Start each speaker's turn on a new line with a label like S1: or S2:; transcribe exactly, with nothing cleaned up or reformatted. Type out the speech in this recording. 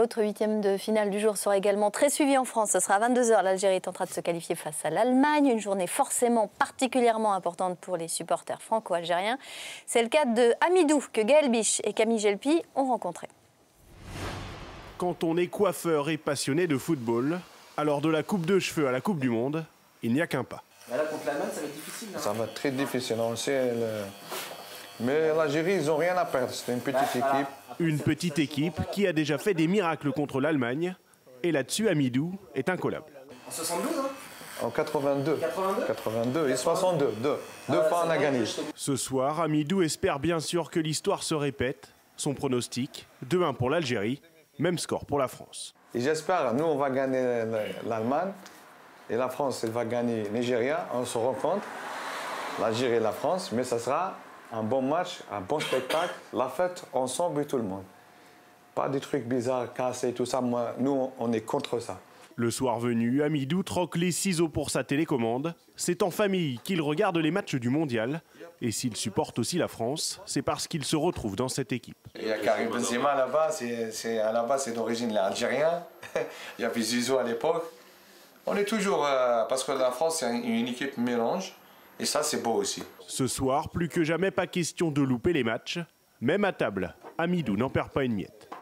S1: L'autre huitième de finale du jour sera également très suivi en France. Ce sera à vingt-deux heures. L'Algérie tentera de se qualifier face à l'Allemagne. Une journée forcément particulièrement importante pour les supporters franco-algériens. C'est le cas de Hamidou que Gaël Biche et Camille Gelpi ont rencontré.
S2: Quand on est coiffeur et passionné de football, alors de la coupe de cheveux à la Coupe du Monde, il n'y a qu'un pas.
S3: Là, contre l'Allemagne, ça va être difficile. Hein.
S4: Ça va être très difficile, on sait. Le... Mais l'Algérie, ils n'ont rien à perdre. C'est une petite
S3: bah, voilà.
S4: équipe.
S2: Une petite équipe qui a déjà fait des miracles contre l'Allemagne. Et là-dessus, Hamidou est incollable.
S3: En soixante-douze, hein.
S4: En quatre-vingt-deux.
S3: quatre-vingt-deux
S4: quatre-vingt-deux et soixante-deux. Deux, Deux
S3: ah,
S4: fois, on a gagné.
S2: Ce soir, Hamidou espère bien sûr que l'histoire se répète. Son pronostic, deux un pour l'Algérie, même score pour la France.
S4: Et j'espère, nous, on va gagner l'Allemagne. Et la France, elle va gagner Nigeria. On se rencontre, l'Algérie et la France. Mais ça sera un bon match, un bon spectacle. La fête ensemble et tout le monde. Pas des trucs bizarres, cassés, tout ça. Moi, nous, on est contre ça.
S2: Le soir venu, Hamidou troque les ciseaux pour sa télécommande. C'est en famille qu'il regarde les matchs du Mondial. Et s'il supporte aussi la France, c'est parce qu'il se retrouve dans cette équipe.
S4: Il y a Karim Benzema là-bas, c'est là-bas, c'est d'origine algérien. Il y avait Zizou à l'époque. On est toujours, euh, parce que la France, c'est une équipe mélange. Et ça, c'est beau aussi.
S2: Ce soir, plus que jamais, pas question de louper les matchs. Même à table, Hamidou n'en perd pas une miette.